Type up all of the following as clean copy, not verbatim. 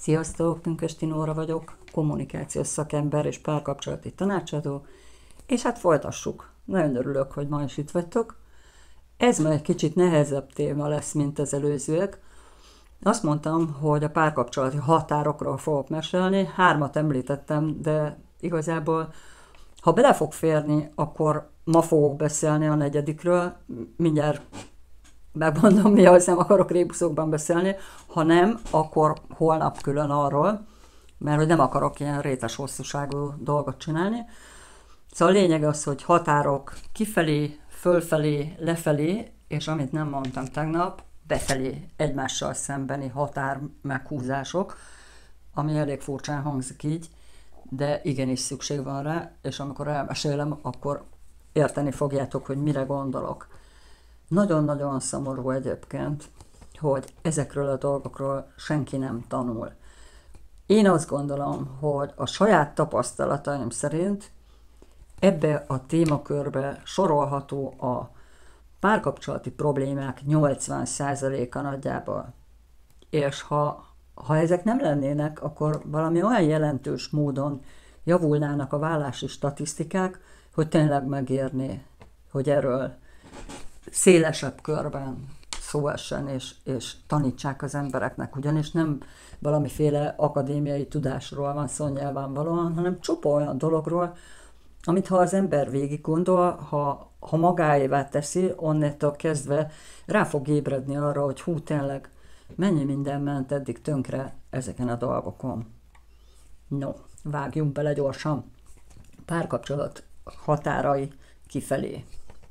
Sziasztok, Pünkösdi Nóra vagyok, kommunikációs szakember és párkapcsolati tanácsadó, és hát folytassuk. Nagyon örülök, hogy ma is itt vagytok. Ez már egy kicsit nehezebb téma lesz, mint az előzőek. Azt mondtam, hogy a párkapcsolati határokról fogok mesélni, 3 említettem, de igazából, ha bele fog férni, akkor ma fogok beszélni a 4-ről, mindjárt megmondom, mi az, nem akarok rébuszokban beszélni, ha nem, akkor holnap külön arról, mert hogy nem akarok ilyen rétes hosszúságú dolgot csinálni. Szóval a lényeg az, hogy határok kifelé, fölfelé, lefelé, és amit nem mondtam tegnap, befelé egymással szembeni határ meghúzások, ami elég furcsán hangzik így, de igenis szükség van rá, és amikor elmesélem, akkor érteni fogjátok, hogy mire gondolok. Nagyon-nagyon szomorú egyébként, hogy ezekről a dolgokról senki nem tanul. Én azt gondolom, hogy a saját tapasztalataim szerint ebbe a témakörbe sorolható a párkapcsolati problémák 80%-a nagyjából. És ha ezek nem lennének, akkor valami olyan jelentős módon javulnának a vállási statisztikák, hogy tényleg megérné, hogy erről szélesebb körben szó essen, és tanítsák az embereknek, ugyanis nem valamiféle akadémiai tudásról van szó nyilvánvalóan, hanem csupa olyan dologról, amit ha az ember végig gondol, ha magáévá teszi, onnétől kezdve rá fog ébredni arra, hogy hú, tényleg mennyi minden ment eddig tönkre ezeken a dolgokon. No, vágjunk bele gyorsan. Párkapcsolat határai kifelé.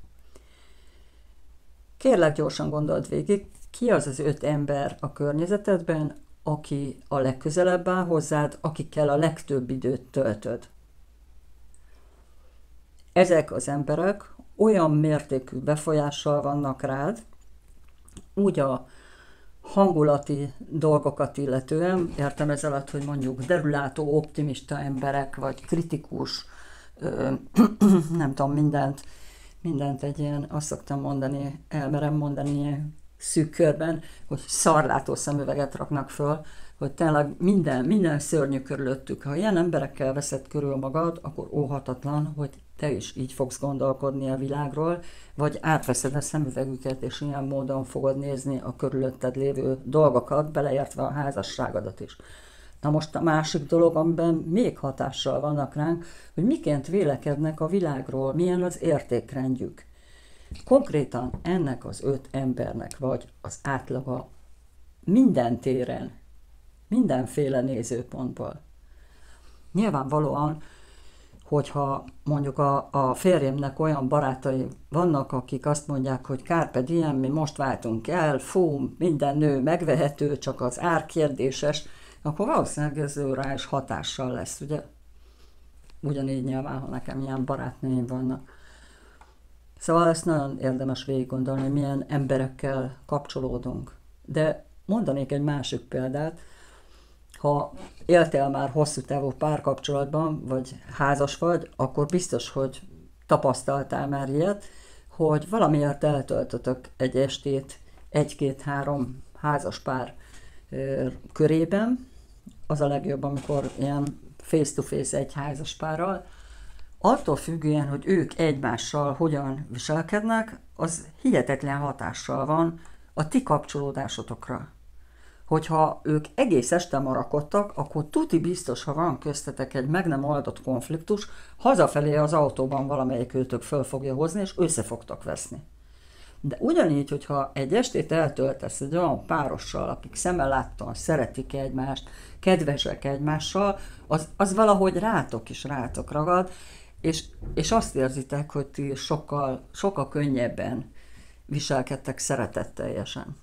Kérlek, gyorsan gondold végig, ki az az 5 ember a környezetedben, aki a legközelebb áll hozzád, akikkel a legtöbb időt töltöd. Ezek az emberek olyan mértékű befolyással vannak rád, úgy a hangulati dolgokat illetően, értem ez alatt, hogy mondjuk derülátó, optimista emberek, vagy kritikus, nem tudom, mindent egy ilyen, azt szoktam mondani, elmerem mondani ilyen szűk körben, hogy szarlátó szemüveget raknak föl, hogy tényleg minden szörnyű körülöttük. Ha ilyen emberekkel veszed körül magad, akkor óhatatlan, hogy te is így fogsz gondolkodni a világról, vagy átveszed a szemüvegüket, és ilyen módon fogod nézni a körülötted lévő dolgokat, beleértve a házasságodat is. Na most a másik dolog, amiben még hatással vannak ránk, hogy miként vélekednek a világról, milyen az értékrendjük. Konkrétan ennek az 5 embernek, vagy az átlaga minden téren, mindenféle nézőpontból. Nyilvánvalóan, hogyha mondjuk a férjemnek olyan barátai vannak, akik azt mondják, hogy carpe diem, mi most váltunk el, fú, minden nő megvehető, csak az ár kérdéses, akkor valószínűleg ez rá is hatással lesz, ugye? Ugyanígy nyilván, ha nekem ilyen barátnőim vannak. Szóval ezt nagyon érdemes végig gondolni, hogy milyen emberekkel kapcsolódunk. De mondanék egy másik példát, ha éltél már hosszú távú párkapcsolatban, vagy házas vagy, akkor biztos, hogy tapasztaltál már ilyet, hogy valamiért eltöltötök egy estét 1-2-3 házas pár körében. Az a legjobb, amikor ilyen face-to-face egy házas párral. Attól függően, hogy ők egymással hogyan viselkednek, az hihetetlen hatással van a ti kapcsolódásotokra. Hogyha ők egész este marakodtak, akkor tuti biztos, ha van köztetek egy meg nem oldott konfliktus, hazafelé az autóban valamelyik őtök föl fogja hozni, és össze fogtok veszni. De ugyanígy, hogyha egy estét eltöltesz egy olyan párossal, akik szemmel láttan szeretik egymást, kedvesek egymással, az valahogy rátok ragad, és azt érzitek, hogy ti sokkal könnyebben viselkedtek szeretetteljesen.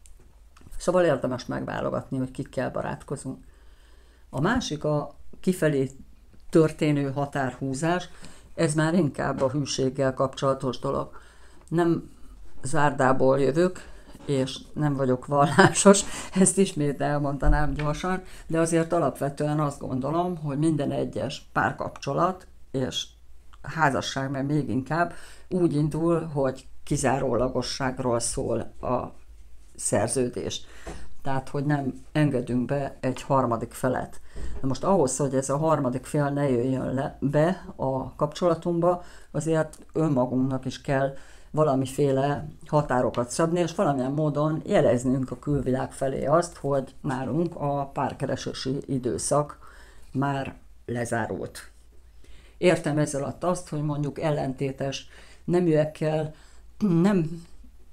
Szóval érdemes megválogatni, hogy kikkel barátkozunk. A másik a kifelé történő határhúzás, ez már inkább a hűséggel kapcsolatos dolog. Nem Zárdából jövök, és nem vagyok vallásos, ezt ismét elmondanám gyorsan, de azért alapvetően azt gondolom, hogy minden egyes párkapcsolat és házasság, mert még inkább úgy indul, hogy kizárólagosságról szól a szerződés. Tehát, hogy nem engedünk be egy harmadik felet. Na most ahhoz, hogy ez a harmadik fél ne jöjjön be a kapcsolatunkba, azért önmagunknak is kell valamiféle határokat szabni, és valamilyen módon jeleznünk a külvilág felé azt, hogy nálunk a párkeresési időszak már lezárult. Értem ezzel alatt azt, hogy mondjuk ellentétes neműekkel nem,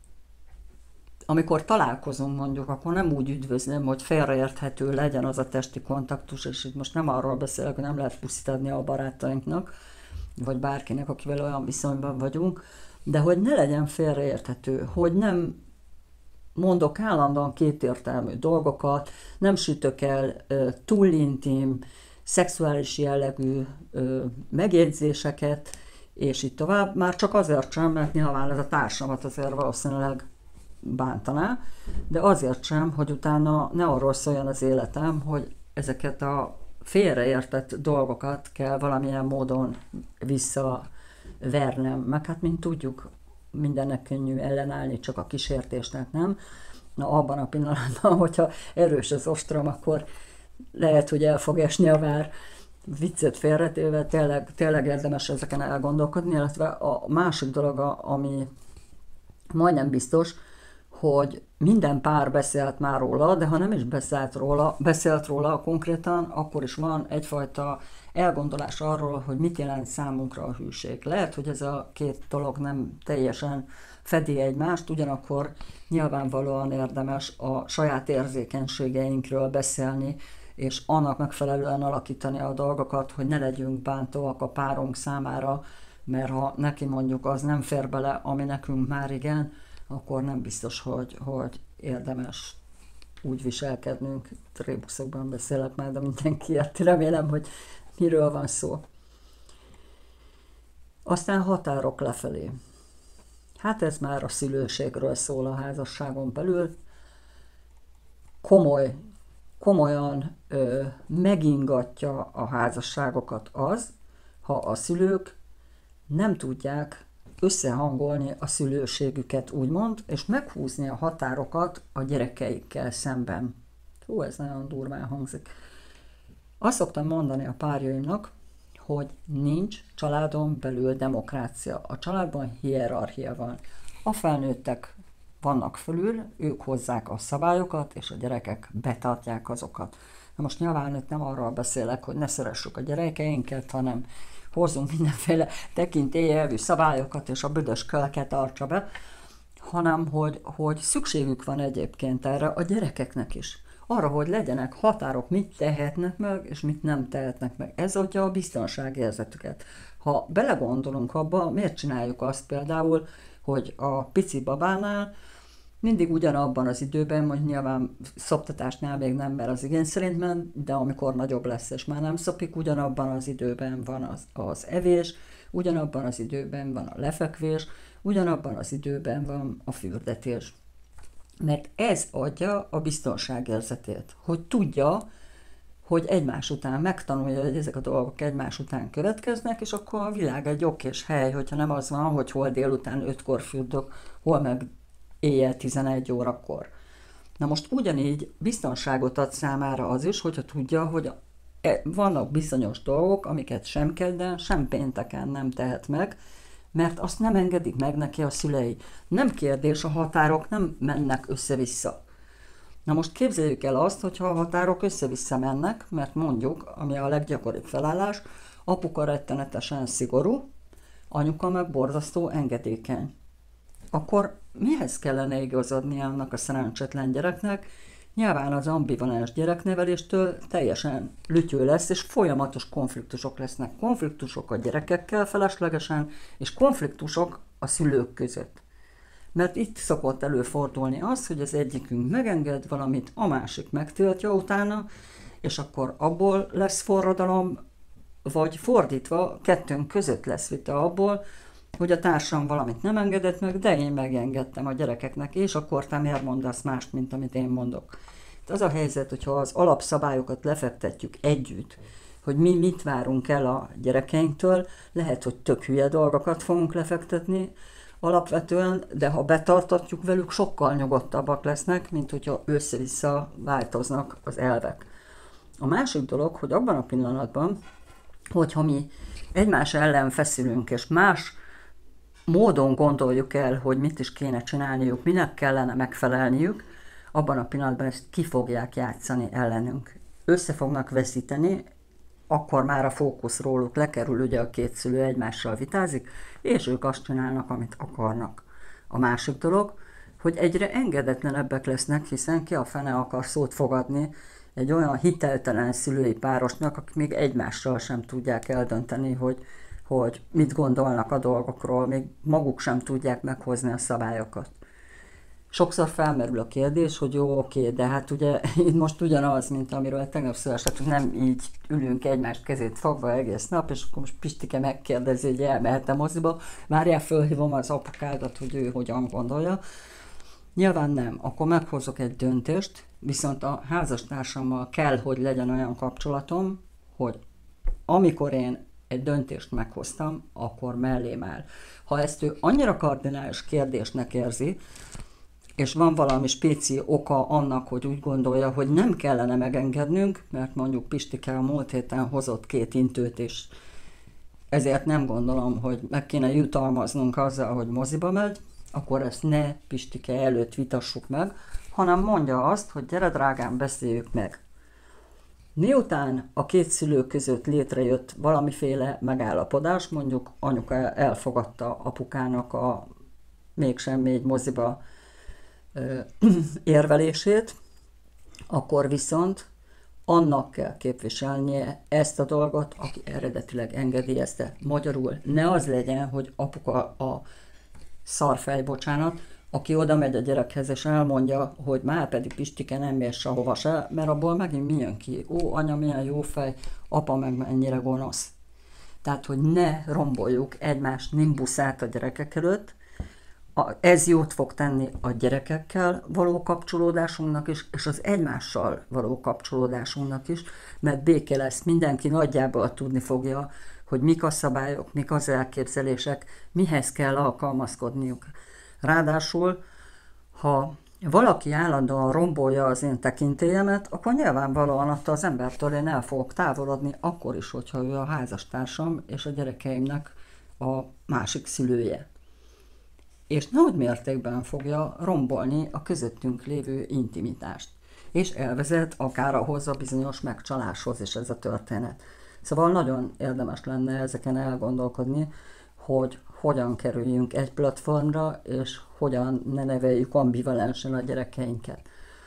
amikor találkozunk mondjuk, akkor nem úgy üdvözlöm, hogy félreérthető legyen az a testi kontaktus, és itt most nem arról beszélek, hogy nem lehet puszit adni a barátainknak, vagy bárkinek, akivel olyan viszonyban vagyunk, de hogy ne legyen félreérthető, hogy nem mondok állandóan kétértelmű dolgokat, nem sütök el túl intim, szexuális jellegű megjegyzéseket, és így tovább, már csak azért sem, mert nyilván ez a társamat azért valószínűleg bántaná, de azért sem, hogy utána ne arról szóljon az életem, hogy ezeket a félreértett dolgokat kell valamilyen módon visszavernem, meg hát mint tudjuk, mindennek könnyű ellenállni, csak a kísértésnek nem. Na abban a pillanatban, hogyha erős az ostrom, akkor lehet, hogy el fog esni a vár. Viccet félretéve, tényleg érdemes ezeken elgondolkodni, illetve a másik dolog, ami majdnem biztos, hogy minden pár beszélt már róla, de ha nem is beszélt róla konkrétan, akkor is van egyfajta elgondolás arról, hogy mit jelent számunkra a hűség. Lehet, hogy ez a két dolog nem teljesen fedi egymást, ugyanakkor nyilvánvalóan érdemes a saját érzékenységeinkről beszélni, és annak megfelelően alakítani a dolgokat, hogy ne legyünk bántóak a párunk számára, mert ha neki mondjuk az nem fér bele, ami nekünk már igen, akkor nem biztos, hogy érdemes úgy viselkednünk. Trébuszokban beszélek már, de mindenki érti, remélem, hogy miről van szó. Aztán határok lefelé. Hát ez már a szülőségről szól a házasságon belül. Komolyan megingatja a házasságokat az, ha a szülők nem tudják összehangolni a szülőségüket, úgymond, és meghúzni a határokat a gyerekeikkel szemben. Hú, ez nagyon durván hangzik. Azt szoktam mondani a párjaimnak, hogy nincs családon belül demokrácia. A családban hierarchia van. A felnőttek vannak fölül, ők hozzák a szabályokat, és a gyerekek betartják azokat. Na most nyilván itt nem arról beszélek, hogy ne szeressük a gyerekeinket, hanem hozzunk mindenféle tekintélyelvű szabályokat, és a büdös köleket tartsa be, hanem hogy szükségük van egyébként erre a gyerekeknek is. Arra, hogy legyenek határok, mit tehetnek meg, és mit nem tehetnek meg. Ez adja a biztonságérzetüket. Ha belegondolunk abba, miért csináljuk azt például, hogy a pici babánál mindig ugyanabban az időben, hogy nyilván szoptatásnál még nem, mert az igény szerint ment, de amikor nagyobb lesz és már nem szopik, ugyanabban az időben van az evés, ugyanabban az időben van a lefekvés, ugyanabban az időben van a fürdetés. Mert ez adja a biztonságérzetét, hogy tudja, hogy egymás után megtanulja, hogy ezek a dolgok egymás után következnek, és akkor a világ egy okés hely, hogyha nem az van, hogy hol délután 5-kor fürdök, hol meg éjjel 11 órakor. Na most ugyanígy biztonságot ad számára az is, hogyha tudja, hogy vannak bizonyos dolgok, amiket sem kedden, sem pénteken nem tehet meg, mert azt nem engedik meg neki a szülei. Nem kérdés, a határok nem mennek össze-vissza. Na most képzeljük el azt, hogyha a határok össze-vissza mennek, mert mondjuk, ami a leggyakoribb felállás, apuka rettenetesen szigorú, anyuka meg borzasztó engedékeny. Akkor mihez kellene igazodni annak a szerencsétlen gyereknek? Nyilván az ambivalens gyerekneveléstől teljesen lütyő lesz, és folyamatos konfliktusok lesznek. Konfliktusok a gyerekekkel feleslegesen, és konfliktusok a szülők között. Mert itt szokott előfordulni az, hogy az egyikünk megenged valamit, a másik megtiltja utána, és akkor abból lesz forradalom, vagy fordítva, kettőnk között lesz vita abból, hogy a társam valamit nem engedett meg, de én megengedtem a gyerekeknek, és akkor te miért mondasz mást, mint amit én mondok. Az a helyzet, hogyha az alapszabályokat lefektetjük együtt, hogy mi mit várunk el a gyerekeinktől, lehet, hogy tök hülye dolgokat fogunk lefektetni, alapvetően, de ha betartatjuk velük, sokkal nyugodtabbak lesznek, mint hogyha össze-vissza változnak az elvek. A másik dolog, hogy abban a pillanatban, hogyha mi egymás ellen feszülünk, és más módon gondoljuk el, hogy mit is kéne csinálniuk, minek kellene megfelelniük, abban a pillanatban ezt ki fogják játszani ellenünk. Össze fognak veszíteni, akkor már a fókusz róluk lekerül, ugye a két szülő egymással vitázik, és ők azt csinálnak, amit akarnak. A másik dolog, hogy egyre engedetlenebbek lesznek, hiszen ki a fene akar szót fogadni egy olyan hiteltelen szülői párosnak, akik még egymással sem tudják eldönteni, hogy mit gondolnak a dolgokról, még maguk sem tudják meghozni a szabályokat. Sokszor felmerül a kérdés, hogy jó, oké, de hát ugye itt most ugyanaz, mint amiről tegnap szó esett, hogy nem így ülünk egymást kezét fogva egész nap, és akkor most Pistike megkérdezi, hogy elmehetem moziba, várjál, fölhívom az apukádat, hogy ő hogyan gondolja. Nyilván nem, akkor meghozok egy döntést, viszont a házastársammal kell, hogy legyen olyan kapcsolatom, hogy amikor én egy döntést meghoztam, akkor mellém áll. Ha ezt ő annyira kardinális kérdésnek érzi, és van valami spéci oka annak, hogy úgy gondolja, hogy nem kellene megengednünk, mert mondjuk Pistike a múlt héten hozott 2 intőt, és ezért nem gondolom, hogy meg kéne jutalmaznunk azzal, hogy moziba megy, akkor ezt ne Pistike előtt vitassuk meg, hanem mondja azt, hogy gyere drágám, beszéljük meg. Miután a két szülő között létrejött valamiféle megállapodás, mondjuk anyuka elfogadta apukának a mégsem még moziba érvelését, akkor viszont annak kell képviselnie ezt a dolgot, aki eredetileg engedélyezte. Magyarul ne az legyen, hogy apuka a szarfej, bocsánat, aki oda megy a gyerekhez és elmondja, hogy már pedig Pistike nem mér sehova se, mert abból megint mi jön ki? Ó, anya milyen jó fej, apa meg mennyire gonosz. Tehát, hogy ne romboljuk egymás nimbuszát a gyerekek előtt, ez jót fog tenni a gyerekekkel való kapcsolódásunknak is, és az egymással való kapcsolódásunknak is, mert béke lesz, mindenki nagyjából tudni fogja, hogy mik a szabályok, mik az elképzelések, mihez kell alkalmazkodniuk. Ráadásul, ha valaki állandóan rombolja az én tekintélyemet, akkor nyilvánvalóan attól az embertől én el fogok távolodni, akkor is, hogyha ő a házastársam és a gyerekeimnek a másik szülője. És nagy mértékben fogja rombolni a közöttünk lévő intimitást. És elvezet akár ahhoz a bizonyos megcsaláshoz is ez a történet. Szóval nagyon érdemes lenne ezeken elgondolkodni, hogy hogyan kerüljünk egy platformra, és hogyan ne neveljük ambivalensen a gyerekeinket.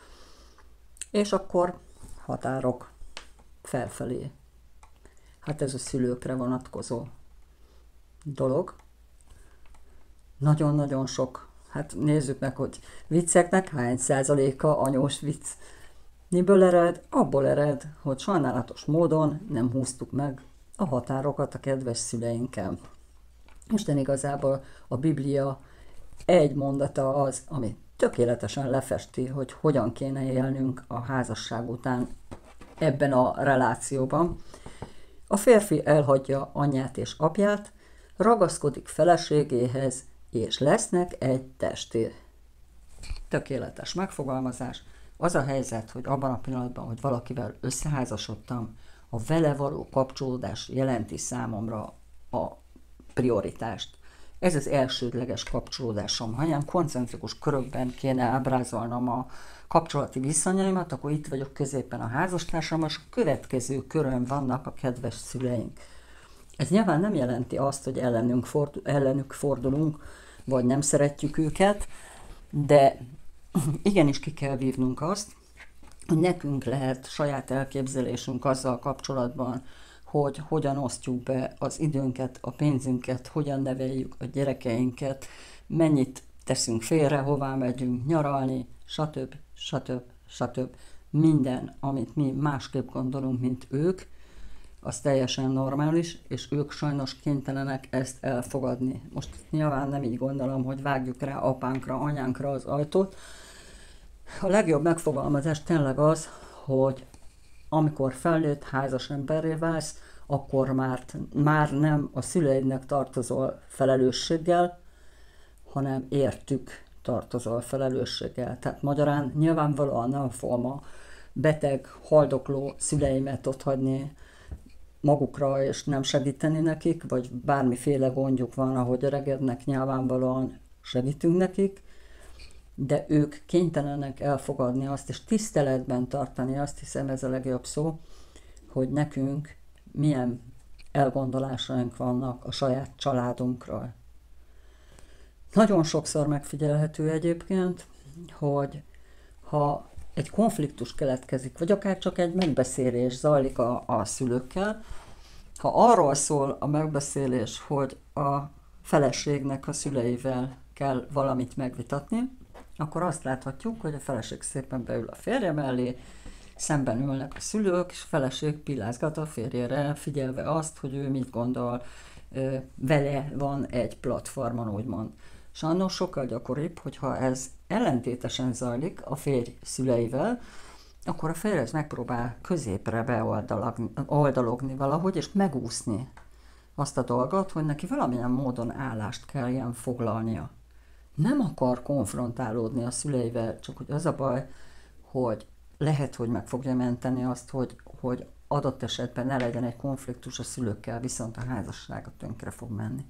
És akkor határok felfelé. Hát ez a szülőkre vonatkozó dolog. Nagyon-nagyon sok. Hát nézzük meg, hogy vicceknek hány százaléka anyós vicc. Miből ered? Abból ered, hogy sajnálatos módon nem húztuk meg a határokat a kedves szüleinkkel. Isten igazából a Biblia egy mondata az, ami tökéletesen lefesti, hogy hogyan kéne élnünk a házasság után ebben a relációban. A férfi elhagyja anyját és apját, ragaszkodik feleségéhez, és lesznek egy testé. Tökéletes megfogalmazás. Az a helyzet, hogy abban a pillanatban, hogy valakivel összeházasodtam, a vele való kapcsolódás jelenti számomra a prioritást. Ez az elsődleges kapcsolódásom. Ha ilyen koncentrikus körökben kéne ábrázolnom a kapcsolati viszonyaimat, akkor itt vagyok középen a házastársam, és a következő körön vannak a kedves szüleink. Ez nyilván nem jelenti azt, hogy ellenük fordulunk, vagy nem szeretjük őket, de igenis ki kell vívnunk azt, hogy nekünk lehet saját elképzelésünk azzal kapcsolatban, hogy hogyan osztjuk be az időnket, a pénzünket, hogyan neveljük a gyerekeinket, mennyit teszünk félre, hová megyünk nyaralni, stb. Stb. Stb. Minden, amit mi másképp gondolunk, mint ők, az teljesen normális, és ők sajnos kénytelenek ezt elfogadni. Most nyilván nem így gondolom, hogy vágjuk rá apánkra, anyánkra az ajtót. A legjobb megfogalmazás tényleg az, hogy amikor felnőtt házas emberré válsz, akkor már nem a szüleidnek tartozol felelősséggel, hanem értük tartozol felelősséggel. Tehát magyarán nyilvánvalóan nem fogom a beteg, haldokló szüleimet otthagyni magukra, és nem segíteni nekik, vagy bármiféle gondjuk van, ahogy öregednek, nyilvánvalóan segítünk nekik, de ők kénytelenek elfogadni azt, és tiszteletben tartani, azt hiszem ez a legjobb szó, hogy nekünk milyen elgondolásaink vannak a saját családunkról. Nagyon sokszor megfigyelhető egyébként, hogy ha egy konfliktus keletkezik, vagy akár csak egy megbeszélés zajlik a szülőkkel, ha arról szól a megbeszélés, hogy a feleségnek a szüleivel kell valamit megvitatni, akkor azt láthatjuk, hogy a feleség szépen beül a férje mellé, szemben ülnek a szülők, és a feleség pillázgat a férjére, figyelve azt, hogy ő mit gondol, vele van egy platformon, úgymond. Sajnos sokkal gyakoribb, hogyha ez ellentétesen zajlik a férj szüleivel, akkor a férj megpróbál középre beoldalogni valahogy, és megúszni azt a dolgot, hogy neki valamilyen módon állást kelljen foglalnia. Nem akar konfrontálódni a szüleivel, csak hogy az a baj, hogy lehet, hogy meg fogja menteni azt, hogy adott esetben ne legyen egy konfliktus a szülőkkel, viszont a házassága tönkre fog menni.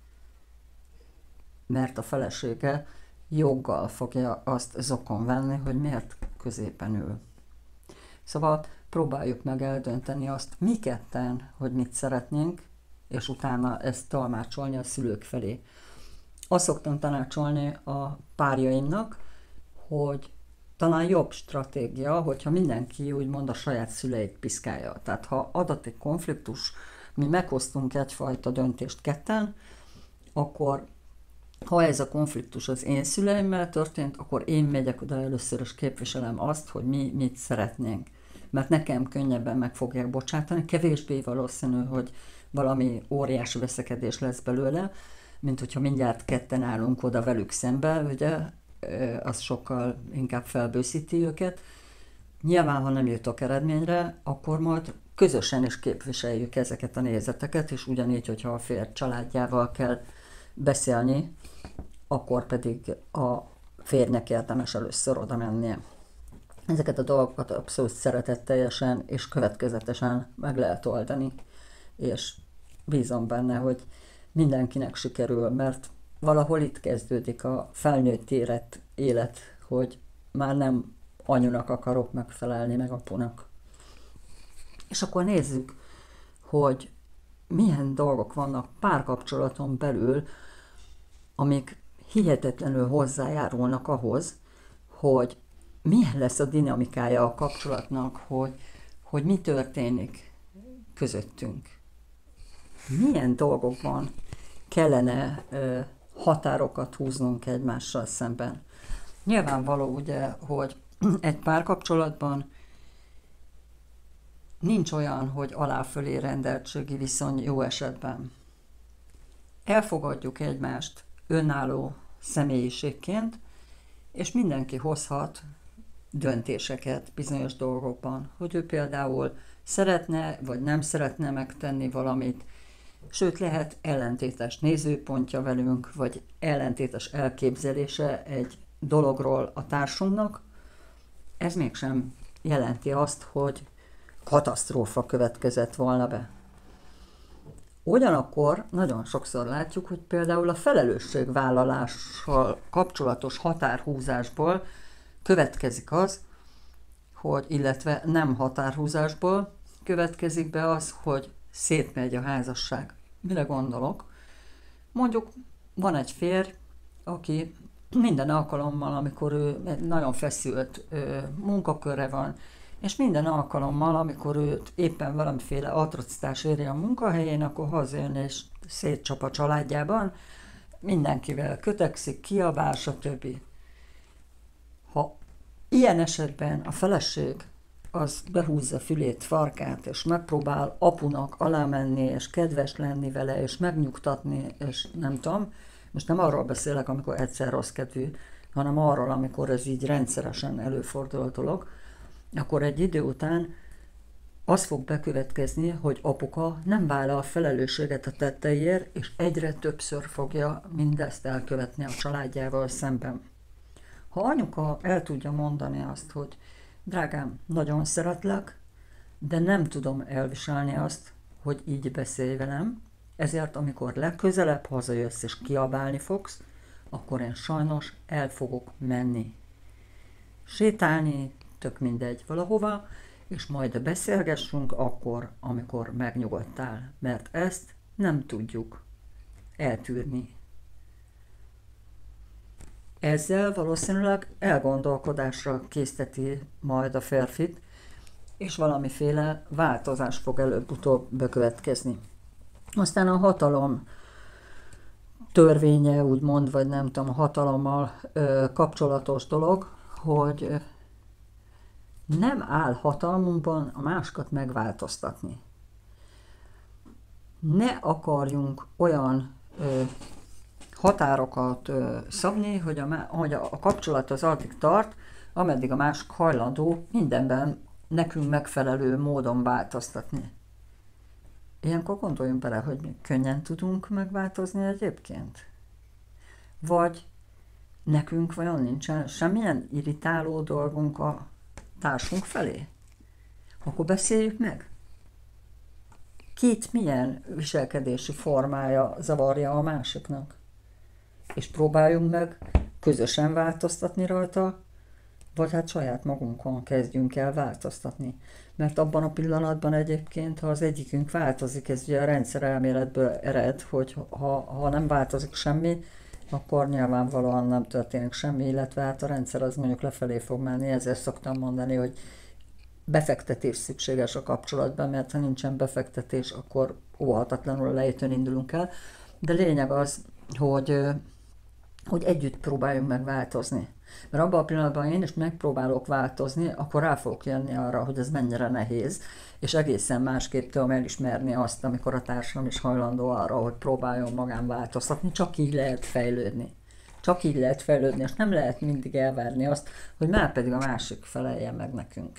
Mert a felesége joggal fogja azt zokon venni, hogy miért középen ül. Szóval próbáljuk meg eldönteni azt mi ketten, hogy mit szeretnénk, és utána ezt tolmácsolni a szülők felé. Azt szoktam tanácsolni a párjaimnak, hogy talán jobb stratégia, hogyha mindenki úgymond a saját szüleit piszkálja. Tehát ha adott egy konfliktus, mi meghoztunk egyfajta döntést ketten, akkor ha ez a konfliktus az én szüleimmel történt, akkor én megyek oda először, és képviselem azt, hogy mi mit szeretnénk. Mert nekem könnyebben meg fogják bocsátani, kevésbé valószínű, hogy valami óriási veszekedés lesz belőle, mint hogyha mindjárt ketten állunk oda velük szembe, ugye, az sokkal inkább felbőszíti őket. Nyilván, ha nem jutok eredményre, akkor majd közösen is képviseljük ezeket a nézeteket, és ugyanígy, hogyha a férj családjával kell beszélni, akkor pedig a férjnek érdemes először oda mennie. Ezeket a dolgokat abszolút szeretetteljesen és következetesen meg lehet oldani, és bízom benne, hogy mindenkinek sikerül, mert valahol itt kezdődik a felnőtt érett élet, hogy már nem anyunak akarok megfelelni, meg apunak. És akkor nézzük, hogy milyen dolgok vannak párkapcsolaton belül, amik hihetetlenül hozzájárulnak ahhoz, hogy milyen lesz a dinamikája a kapcsolatnak, hogy mi történik közöttünk. Milyen dolgokban kellene határokat húznunk egymással szemben. Nyilvánvaló ugye, hogy egy párkapcsolatban nincs olyan, hogy alá-fölé rendeltségi viszony jó esetben. Elfogadjuk egymást önálló személyiségként, és mindenki hozhat döntéseket bizonyos dolgokban, hogy ő például szeretne vagy nem szeretne megtenni valamit, sőt lehet ellentétes nézőpontja velünk, vagy ellentétes elképzelése egy dologról a társunknak. Ez mégsem jelenti azt, hogy katasztrófa következett volna be. Ugyanakkor nagyon sokszor látjuk, hogy például a felelősségvállalással kapcsolatos határhúzásból következik az, hogy, illetve nem határhúzásból következik be az, hogy szétmegy a házasság. Mire gondolok? Mondjuk van egy férj, aki minden alkalommal, amikor ő nagyon feszült munkakörre van, és minden alkalommal, amikor őt éppen valamiféle atrocitás éri a munkahelyén, akkor hazajön és szétcsap a családjában, mindenkivel kötekszik, kiabál, stb. Ha ilyen esetben a feleség az behúzza fülét, farkát, és megpróbál apunak alámenni, és kedves lenni vele, és megnyugtatni, és nem tudom, most nem arról beszélek, amikor egyszer rossz kedvű, hanem arról, amikor ez így rendszeresen előfordul dolog, akkor egy idő után az fog bekövetkezni, hogy apuka nem vállal a felelősséget a tetteiért, és egyre többször fogja mindezt elkövetni a családjával szemben. Ha anyuka el tudja mondani azt, hogy drágám, nagyon szeretlek, de nem tudom elviselni azt, hogy így beszélj velem, ezért amikor legközelebb hazajössz és kiabálni fogsz, akkor én sajnos el fogok menni. Sétálni, tök mindegy valahova, és majd beszélgessünk akkor, amikor megnyugodtál, mert ezt nem tudjuk eltűrni. Ezzel valószínűleg elgondolkodásra készteti majd a férfit, és valamiféle változás fog előbb-utóbb bekövetkezni. Aztán a hatalom törvénye, úgymond, vagy nem tudom, a hatalommal kapcsolatos dolog, hogy nem áll hatalmunkban a másikat megváltoztatni. Ne akarjunk olyan határokat szabni, hogy a kapcsolat az addig tart, ameddig a másik hajlandó mindenben nekünk megfelelő módon változtatni. Ilyenkor gondoljunk bele, hogy mi könnyen tudunk megváltozni egyébként? Vagy nekünk vajon nincsen semmilyen irritáló dolgunk a társunk felé? Akkor beszéljük meg. Kit milyen viselkedési formája zavarja a másiknak? És próbáljunk meg közösen változtatni rajta, vagy hát saját magunkon kezdjünk el változtatni. Mert abban a pillanatban egyébként, ha az egyikünk változik, ez ugye a rendszerelméletből ered, hogy ha nem változik semmi, akkor nyilvánvalóan nem történik semmi, illetve hát a rendszer az mondjuk lefelé fog menni, ezért szoktam mondani, hogy befektetés szükséges a kapcsolatban, mert ha nincsen befektetés, akkor óhatatlanul a lejtőn indulunk el. De lényeg az, hogy együtt próbáljunk meg változni. Mert abban a pillanatban én is megpróbálok változni, akkor rá fogok jönni arra, hogy ez mennyire nehéz, és egészen másképp tudom elismerni azt, amikor a társam is hajlandó arra, hogy próbáljon magán változtatni, csak így lehet fejlődni. Csak így lehet fejlődni, és nem lehet mindig elvárni azt, hogy már pedig a másik feleljen meg nekünk.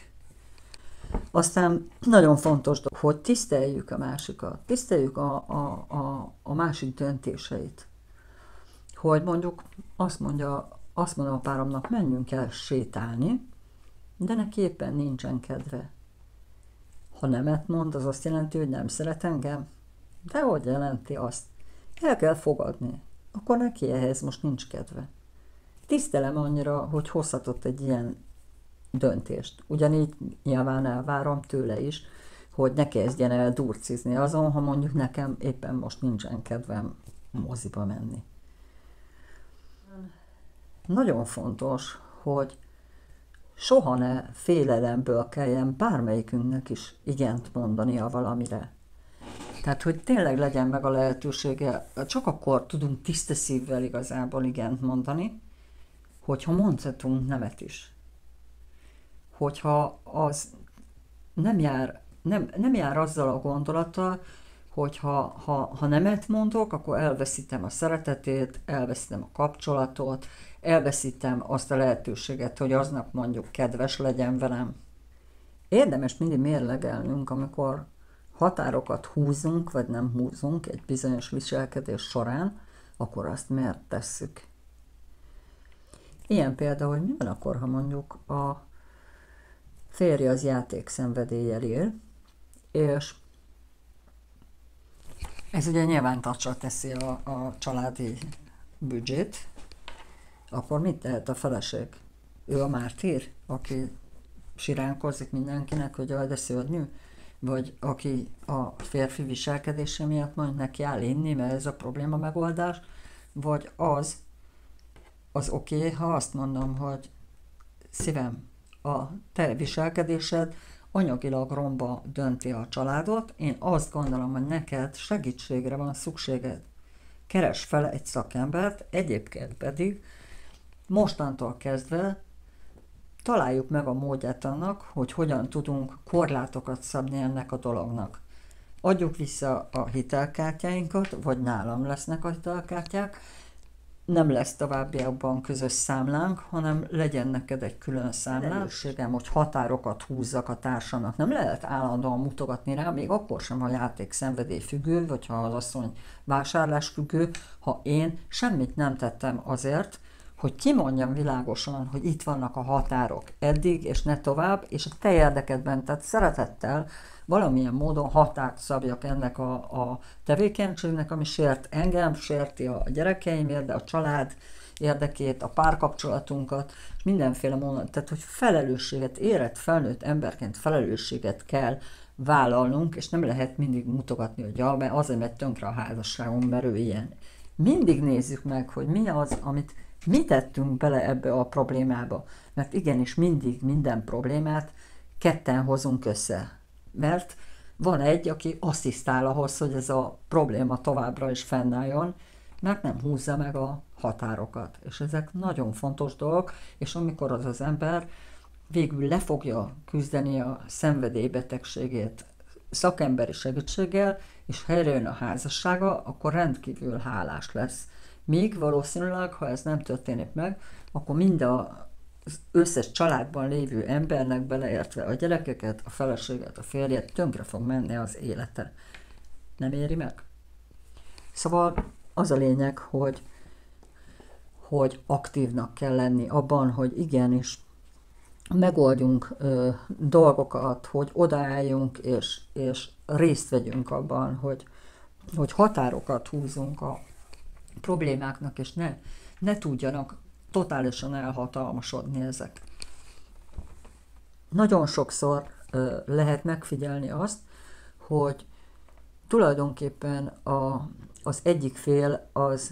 Aztán nagyon fontos, hogy tiszteljük a másikat, tiszteljük a másik döntéseit. Hogy mondjuk azt mondom a páromnak, menjünk el sétálni, de neki éppen nincsen kedve. Ha nemet mond, az azt jelenti, hogy nem szeret engem? De hogy jelenti azt? El kell fogadni. Akkor neki ehhez most nincs kedve. Tisztelem annyira, hogy hozhatott egy ilyen döntést. Ugyanígy nyilván elvárom tőle is, hogy ne kezdjen el durcizni azon, ha mondjuk nekem éppen most nincsen kedvem moziba menni. Nagyon fontos, hogy soha ne félelemből kelljen bármelyikünknek is igent mondania valamire. Tehát, hogy tényleg legyen meg a lehetősége, csak akkor tudunk tiszta szívvel igazából igent mondani, hogyha mondhatunk nemet is. Hogyha az nem jár azzal a gondolattal, hogy ha nemet mondok, akkor elveszítem a szeretetét, elveszítem a kapcsolatot, elveszítem azt a lehetőséget, hogy aznap mondjuk kedves legyen velem. Érdemes mindig mérlegelnünk, amikor határokat húzunk, vagy nem húzunk egy bizonyos viselkedés során, akkor azt miért tesszük. Ilyen például, hogy mi van akkor, ha mondjuk a férje az játékszenvedéllyel él, és ez ugye nyilván tacsra teszi a családi büdzsét, akkor mit tehet a feleség? Ő a mártír, aki siránkozik mindenkinek, hogy jaj, de szörnyű? Vagy aki a férfi viselkedése miatt majd neki áll inni, mert ez a probléma megoldás? Vagy az oké, ha azt mondom, hogy szívem, a te viselkedésed anyagilag romba dönti a családot, én azt gondolom, hogy neked segítségre van szükséged. Keres fel egy szakembert, egyébként pedig mostantól kezdve találjuk meg a módját annak, hogy hogyan tudunk korlátokat szabni ennek a dolognak. Adjuk vissza a hitelkártyáinkat, vagy nálam lesznek a hitelkártyák, nem lesz továbbiakban közös számlánk, hanem legyen neked egy külön számlánségem, hogy határokat húzzak a társamnak. Nem lehet állandóan mutogatni rá, még akkor sem, ha játék szenvedélyfüggő, vagy ha az asszony vásárlásfüggő, ha én semmit nem tettem azért, hogy kimondjam világosan, hogy itt vannak a határok eddig, és ne tovább, és a te érdekedben, tehát szeretettel valamilyen módon határt szabjak ennek a tevékenységnek, ami sért engem, sérti a gyerekeimért, de a család érdekét, a párkapcsolatunkat, és mindenféle módon, tehát hogy felelősséget, érett, felnőtt emberként felelősséget kell vállalnunk, és nem lehet mindig mutogatni, hogy ja, mert azért megy tönkre a házasságom, mert ő ilyen. Mindig nézzük meg, hogy mi az, amit mi tettünk bele ebbe a problémába. Mert igenis mindig minden problémát ketten hozunk össze. Mert van egy, aki asszisztál ahhoz, hogy ez a probléma továbbra is fennálljon, mert nem húzza meg a határokat. És ezek nagyon fontos dolgok, és amikor az ember végül le fogja küzdeni a szenvedélybetegségét szakemberi segítséggel, és helyrejön a házassága, akkor rendkívül hálás lesz. Míg valószínűleg, ha ez nem történik meg, akkor mind az összes családban lévő embernek, beleértve a gyerekeket, a feleséget, a férjet, tönkre fog menni az élete. Nem éri meg? Szóval az a lényeg, hogy aktívnak kell lenni abban, hogy igenis megoldjunk dolgokat, hogy odaálljunk, és részt vegyünk abban, hogy határokat húzunk a problémáknak, és ne tudjanak totálisan elhatalmasodni ezek. Nagyon sokszor lehet megfigyelni azt, hogy tulajdonképpen az egyik fél az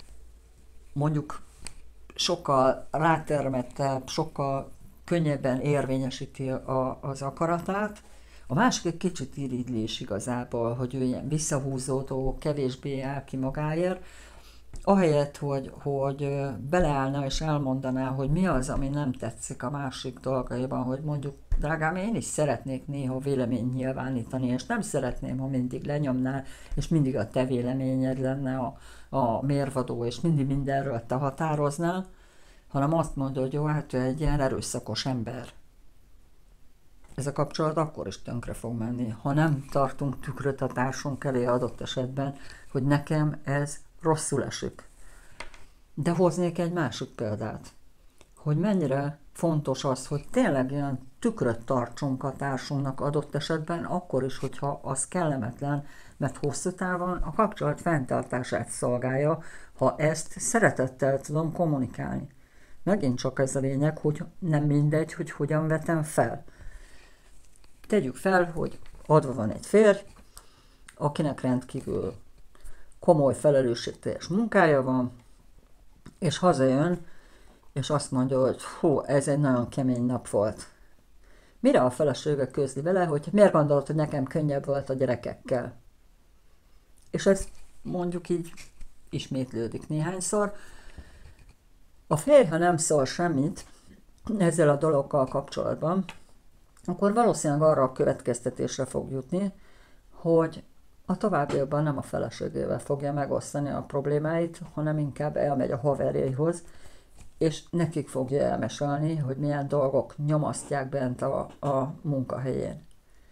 mondjuk sokkal rátermettebb, sokkal könnyebben érvényesíti az akaratát, a másik egy kicsit irigyli is igazából, hogy ő ilyen visszahúzódó, kevésbé áll ki magáért, ahelyett, hogy beleállna és elmondaná, hogy mi az, ami nem tetszik a másik dolgaiban, hogy mondjuk, drágám, én is szeretnék néha véleményt nyilvánítani, és nem szeretném, ha mindig lenyomnál, és mindig a te véleményed lenne a mérvadó, és mindig mindenről te határoznál, hanem azt mondja, hogy jó, hát ő egy ilyen erőszakos ember. Ez a kapcsolat akkor is tönkre fog menni, ha nem tartunk tükröt a társunk elé adott esetben, hogy nekem ez rosszul esik. De hoznék egy másik példát, hogy mennyire fontos az, hogy tényleg ilyen tükröt tartsunk a társunknak adott esetben, akkor is, hogyha az kellemetlen, mert hosszú távon a kapcsolat fenntartását szolgálja, ha ezt szeretettel tudom kommunikálni. Megint csak ez a lényeg, hogy nem mindegy, hogy hogyan vetem fel. Tegyük fel, hogy adva van egy férj, akinek rendkívül komoly felelősségteljes munkája van, és hazajön, és azt mondja, hogy hú, ez egy nagyon kemény nap volt. Mire a felesége közli vele, hogy miért gondolod, hogy nekem könnyebb volt a gyerekekkel? És ez mondjuk így ismétlődik néhányszor. A férj, ha nem szól semmit ezzel a dologgal kapcsolatban, akkor valószínűleg arra a következtetésre fog jutni, hogy a továbbiakban nem a feleségével fogja megosztani a problémáit, hanem inkább elmegy a haverjaihoz, és nekik fogja elmesélni, hogy milyen dolgok nyomasztják bent a munkahelyén.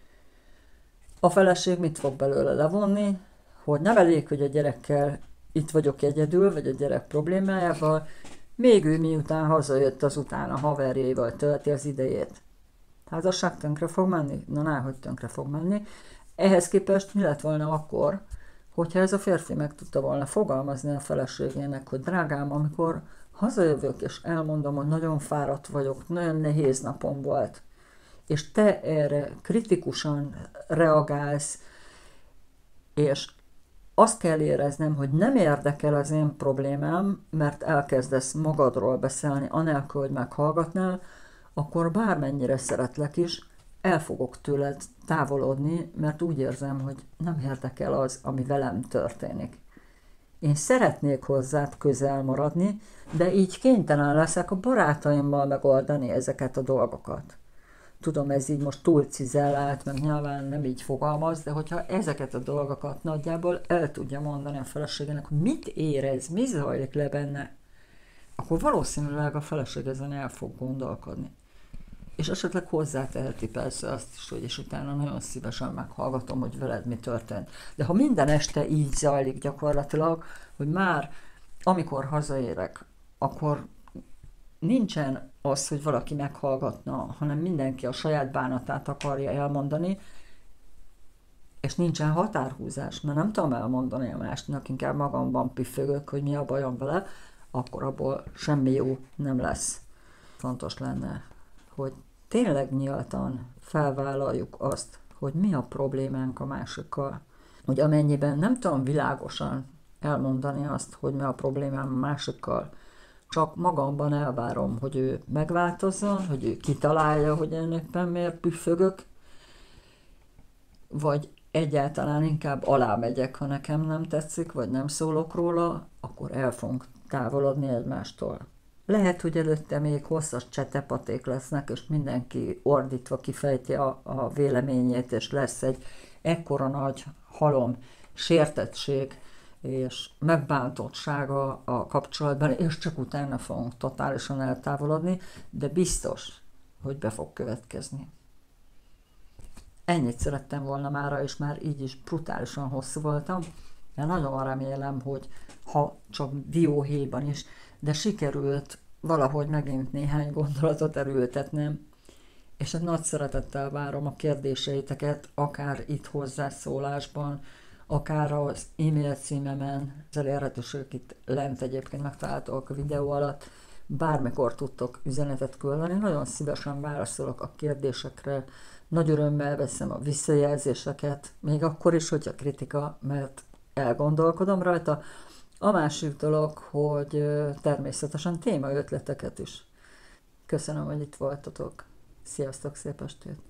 A feleség mit fog belőle levonni, hogy nem elég, hogy a gyerekkel itt vagyok egyedül, vagy a gyerek problémájával, még ő miután hazajött, azután a haverjaival tölti az idejét. Házasság tönkre fog menni? Na, náhogy tönkre fog menni. Ehhez képest mi lett volna akkor, hogyha ez a férfi meg tudta volna fogalmazni a feleségének, hogy drágám, amikor hazajövök és elmondom, hogy nagyon fáradt vagyok, nagyon nehéz napom volt, és te erre kritikusan reagálsz, és azt kell éreznem, hogy nem érdekel az én problémám, mert elkezdesz magadról beszélni, anélkül, hogy meghallgatnál, akkor bármennyire szeretlek is, el fogok tőled távolodni, mert úgy érzem, hogy nem érdekel az, ami velem történik. Én szeretnék hozzád közel maradni, de így kénytelen leszek a barátaimmal megoldani ezeket a dolgokat. tudom, ez így most túl cizellált, meg nyilván nem így fogalmaz, de hogyha ezeket a dolgokat nagyjából el tudja mondani a feleségének, hogy mit érez, mi zajlik le benne, akkor valószínűleg a feleség ezen el fog gondolkodni. És esetleg hozzáteheti persze azt is, hogy és utána nagyon szívesen meghallgatom, hogy veled mi történt. De ha minden este így zajlik gyakorlatilag, hogy már amikor hazaérek, akkor nincsen az, hogy valaki meghallgatna, hanem mindenki a saját bánatát akarja elmondani, és nincsen határhúzás, mert nem tudom elmondani a másnak, inkább magamban piffögök, hogy mi a bajom vele, akkor abból semmi jó nem lesz. Fontos lenne, hogy tényleg nyíltan felvállaljuk azt, hogy mi a problémánk a másikkal. Hogy amennyiben nem tudom világosan elmondani azt, hogy mi a problémám a másikkal, csak magamban elvárom, hogy ő megváltozzon, hogy ő kitalálja, hogy én éppen miért püffögök, vagy egyáltalán inkább alámegyek, ha nekem nem tetszik, vagy nem szólok róla, akkor el fogunk távolodni egymástól. Lehet, hogy előtte még hosszas csetepaték lesznek, és mindenki ordítva kifejti a véleményét, és lesz egy ekkora nagy halom, sértettség és megbántottsága a kapcsolatban, és csak utána fogunk totálisan eltávolodni, de biztos, hogy be fog következni. Ennyit szerettem volna mára, és már így is brutálisan hosszú voltam, de nagyon remélem, hogy ha csak dióhéjban is, de sikerült valahogy megint néhány gondolatot erőltetnem, és nagy szeretettel várom a kérdéseiteket, akár itt hozzászólásban, akár az e-mail címemen, az elérhetőségek itt lent egyébként megtaláltok a videó alatt, bármikor tudtok üzenetet küldeni, nagyon szívesen válaszolok a kérdésekre, nagy örömmel veszem a visszajelzéseket, még akkor is, hogyha kritika, mert elgondolkodom rajta. A másik dolog, hogy természetesen témaötleteket is. Köszönöm, hogy itt voltatok. Sziasztok, szép estét!